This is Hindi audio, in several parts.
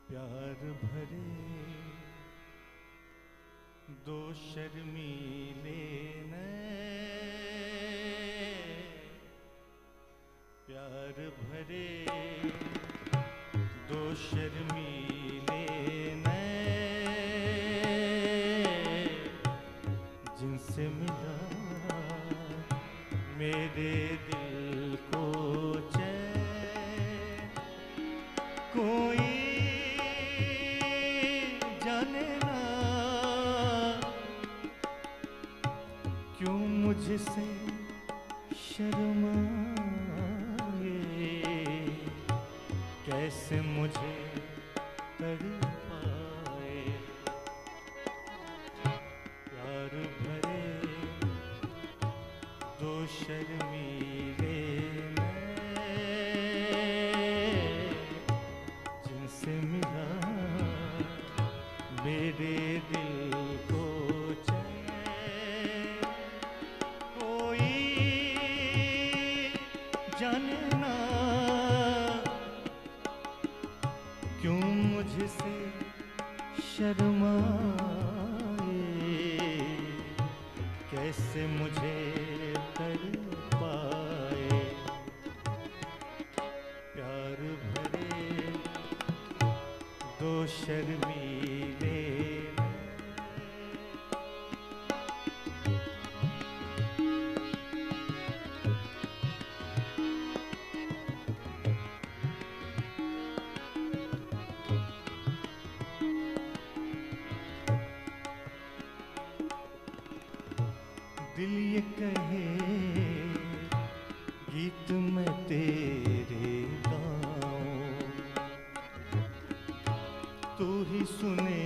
प्यार भरे दो शर्मीले नैन, प्यार भरे दो शर्मीले नैन, जिनसे मिला मेरे दिल को चैन। कोई जाने ना क्यों मुझसे शर्माए, कैसे मुझे तड़पाए। प्यार भरे दो शर्मीले नैन, जिनसे मिला मेरे दिल को चैन। कोई जाने ना क्यों मुझसे शर्माए, कैसे मुझे तड़पाए। प्यार भरे दो शर्मीले दिल ये कहे गीत मैं तेरे गाऊं, तू ही सुने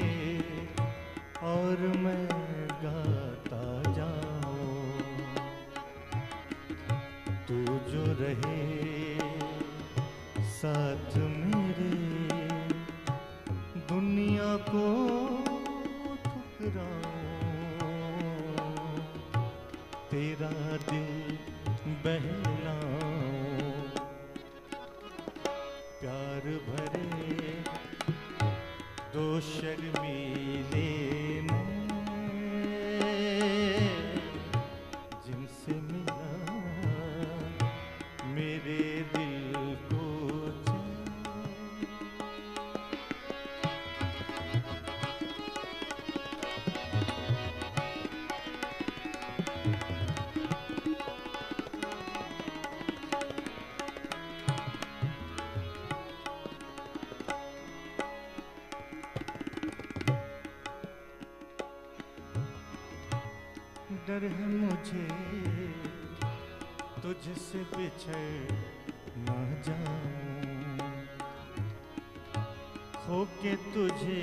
और मैं गाता जाऊं। तू जो रहे साथ मेरे, दुनिया को ठुकराऊं। तेरा दिल बहलाऊं, प्यार भरे दो शर्मीले नैन, जिनसे मिला मेरे दिल को डर है मुझे तुझसे बिछड़ न जाऊं, खो के तुझे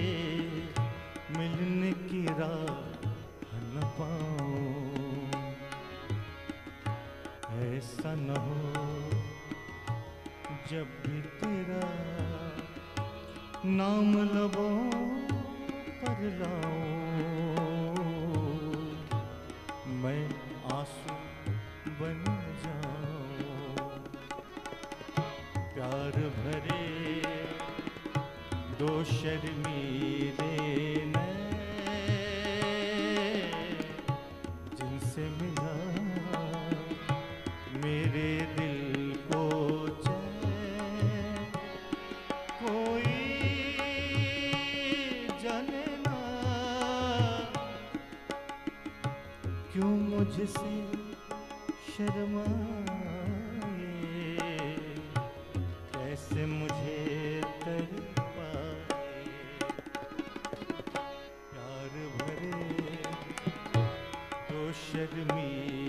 मिलने की राह न पाऊं। ऐसा न हो जब भी तेरा नाम लबों पर लाऊं, मैं आंसू बन जाऊं। प्यार भरे दो शर्मीले नैन, जिनसे मिला मेरे दिल को चैन। कोई जाने ना क्यों मुझसे शर्माए, कैसे मुझे तड़पाए। प्यार भरे दो शर्मीले